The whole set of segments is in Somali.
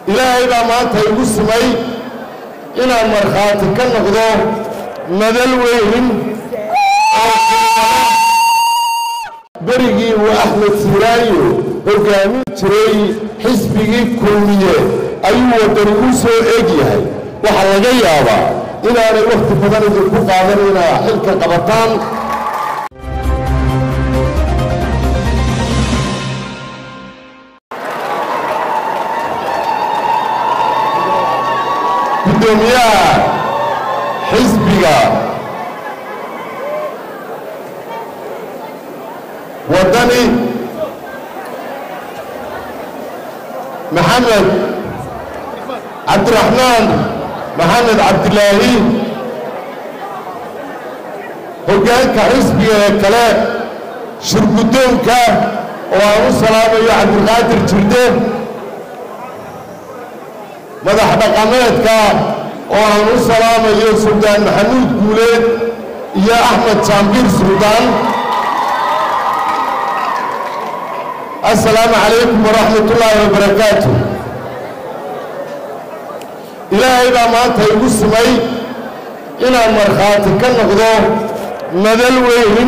إلهي ما أنت يقسمي إنا مرخاتي كنقضو مدل وين بريقي وأحمد سيرايو وقامي تري حزبي كلية أيوة درقوسو إيجيهاي وحلقا يابا إنا أنا وقت فضل يدرقو قادرين حلك قبطان قدوميا حزبيا ودني محمد عبد الرحمن محمد عبد الله هجانك حزبيا كلام شرقدونك وأبو سلامة يا عبد القادر جردين مدح دقامتك وأبو سلامة يا سلطان محمود قولين يا أحمد شامبير سلطان. السلام عليكم ورحمة الله وبركاته. إلهي ما أنت يقسمي إنا مرخاتي كنقضو مدل وين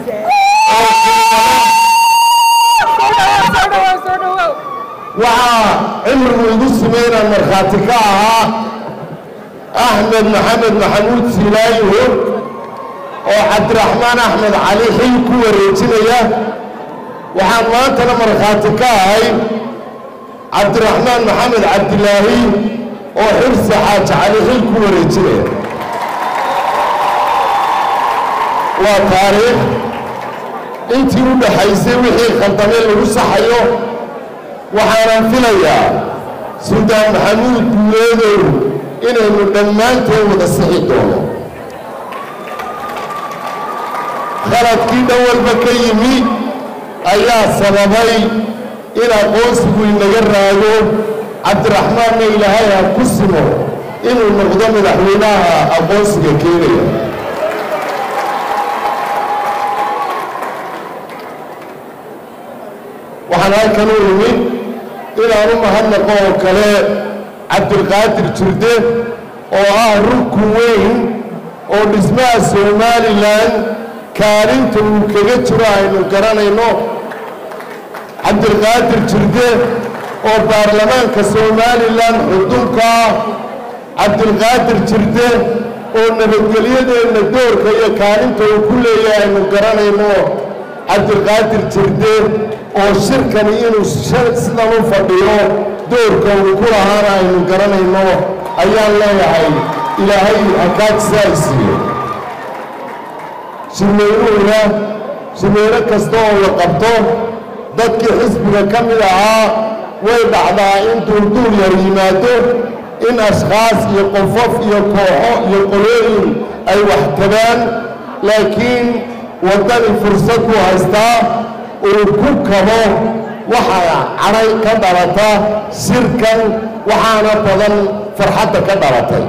وعمر يقسمي إنا مرخاتي كاها أحمد محمد محمود سيلايو وعبد الرحمن أحمد علي حيكو وريتينيا waxaan maantana markhaati ka ahay cabdiraxmaan maxamed cabdilaahi oo xirsi xaaji cali xil ku wareejinaya waa taariikh intii u dhaxaysay wixii khaldamay lagu saxayo waxaanan filayaa suldaan maxamuud guuleedow inaynu dhammaanteen wada sixi doono khaladkii dhan walba ka yimi ayaa sababay in aqoonsigu inaga raago cabdiraxmaanna ilaahay ha ku simo inuu noqdo madaxweynaha aqoonsiga keenaya waxaan halkan u imid inaan u mahadnaqo oo kale cabdilqaadir jirde oo ah rukun weyn oo dhismaha somalilan kaalinta uu kaga jiro aynu garanayno cabdilqaadir jirde oo baarlamaanka somalilan xudunka cabdilqaadir jirde oo nabadgelyadeenna doorka iyo kaalinta uu ku leeyahay aynu garanayno cabdilqaadir jirde oo shirkani inuu sidan u fadhiyo doorka uu ku lahaana aynu garanayno ayaan leeyahay ilaahay hakaajsaaysiiyo shirmeynuhuna shirmeyno kasta oo la qabto dadkii xisbiga ka mid ahaa way dhacdaa in duurduur yar yimaado in ashkhaas iyo qofof iyo kooxo iyo qolooyin ay wax tabaan laakiin waddani fursad buu haystaa uu ku kabo waxaa cadhay ka dhalata shirkan waxaana badan farxadda ka dhalatay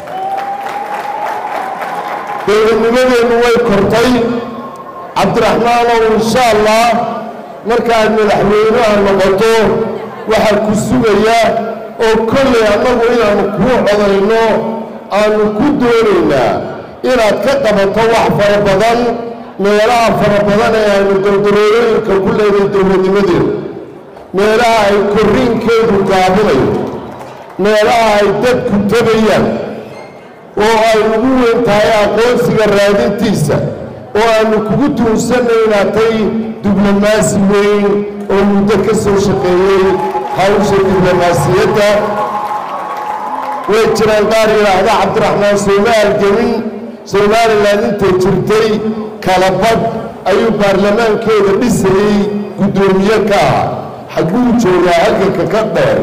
dowladnimadeennu way kortay cabdiraxmaanow insha allah markaad madaxweynaha noqoto waxaa ku sugaya oo kolley annagu inaannu kuu codayno aannu ku doonaynaa inaad ka qabato wax fara badan meelaha fara badan ee aynu dowdarooyooyinka ku leeday dowladnimadeedu meelaha ay korriinkeedu gaabinayo meelaha ay dadku tabayaan oo ay ugu weyn tahay aqoonsiga raadintiisa oo aanu kugu tuunsannay inaad tay diblomaasi weyn oo muddo ka soo shaqeeyey hawsha diblomaasiyadda way jiraan qaar yidhaahda cabdiraxmaan sooma halgemin somalilan intay jirtay kala badh ayuu baarlamaankeeda dhisayey guddoomiye ka ah xagguu joogaa halganka ka dheer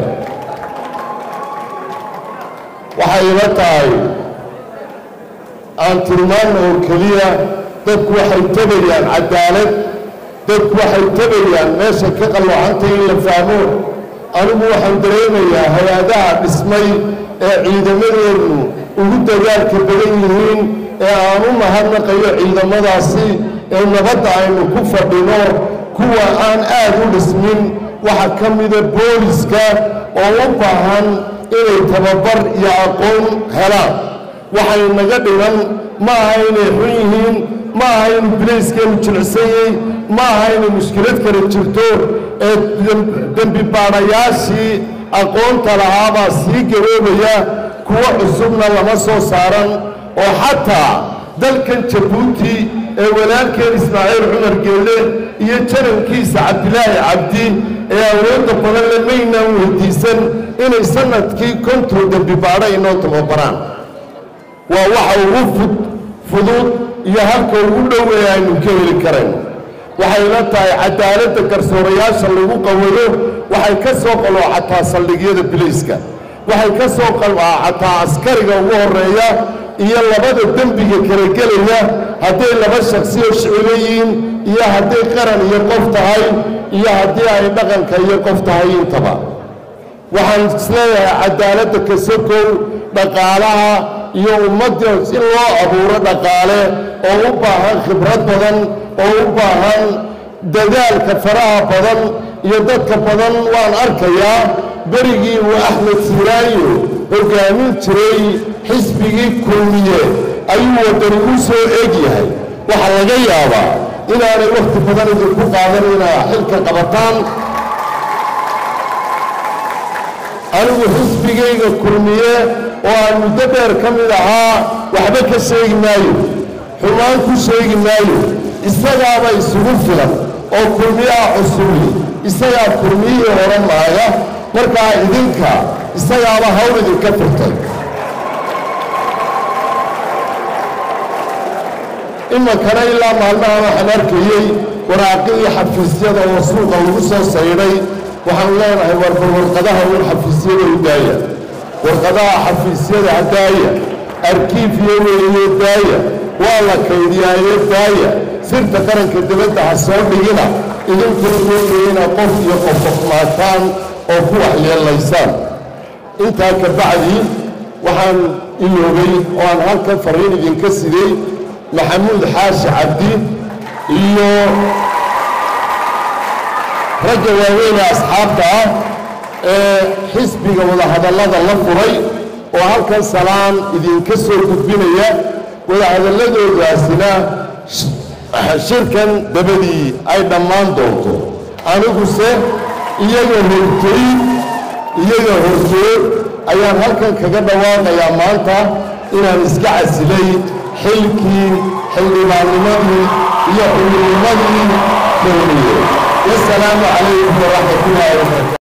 waxay ila tahay aan tilmaanno oo keliya dadku waxay tabayaan cadaalad dadku waxay tabayaan meesha ka qalloocantay in la fahmo anigu waxaan dareemayaa hay-adaha dhismay ee ciidamadeenu ugu dagaalka badan yihiin ee aan u mahadnaqayo ciidamadaasi ee nabadda aynu ku fadhino kuwa aan aad u dhismin waxa ka mida booliska oo u baahan inay tababar iyo aqoon helaan waxay naga dhigan ma aha inay xun yihiin ma aha in bilayskeenu jilicsan yahay ma aha inay mushkilad kale jirto ee dembi baadhayaashii aqoonta lahaabaa sii garoobaya kuwa cusubna lama soo saaran oo xataa dalkan jabuuti ee walaalkeen ismaaciil cumar geelle iyo janankiisa cabdilaahi cabdi ee awoodda badan le maynaan weydiisan inay sanadkii konton dembi baadho inoo tababaraan waa waxa ugu fudud iyo halka ugu dhoweeya aynu ka heli karayno waxay la tahay cadaaladda garsoorayaasha lagu qawayo waxay ka soo qaloocataa saldhigyada bilayska waxay ka soo qaloocataa askariga ugu horeeya iyo labada dembiga kala gelaya hadday laba shakhsi oo shicilo yihiin iyo hadday qaran iyo qof tahay iyo haddii ay dhaqanka iyo qof tahay intaba waxaan isleeyahay cadaaladda ka sokow dhaqaalaha iyo ummadda si loo abuuro dhaqaale oo u baahan khibrad badan oo u baahan dadaalka faraha badan iyo dadka badan waan arkayaa berigii uu axmed siiraayo hogaamin jiray xisbigii kulmiye ayuu waddani u soo eg yahay waxaa laga yaabaa inaanay wakhti badan idinku qaadan inaa xilka qabataan anigu xisbigayga kulmiye oo aan muddo dheer ka mid ahaa waxba ka sheegi maayo xumaan ku sheegi maayo isagaaba isugu filan oo kulmiyaha cusubi isagaa kulmiyihii hore maaga markaa idinka isagaaba hawl idinka furtay imankana ilaa maalmahan waxaan arkayey waraaqihii xafiisyada oo suuqa lagu soo saydhay waxaan leenahay warqadaha un xafiisyada u daaya warqadaha xafiisyada daaya arkiifiyo weeye daaya waa la kaydiyaaye daaya sirta qaranka dibadda ha soo dhigina idinkuna weeyeyna qof iyo qofqofmaataan oo ku waxyeelaysaan intaa ka bacdi waxaan iloobay oo aan halkan fariin idinka siday maxamuud xaashi cabdi iyo ragga waaweyn ee asxaabta ah ee xisbiga wadahadallada la furay oo halkan salaan idinka soo gudbinaya wadahadalladoodaasina shirkan dabadii ay dhammaan doonto aniguse iyaga hortood ayaan halkan kaga dhawaaqayaa maanta inaan iska casilay xilkii xildhibaannimadii iyo xubinnimadii kulmiye wasalaamu calaykum waraxmatullaahi wabarakaatu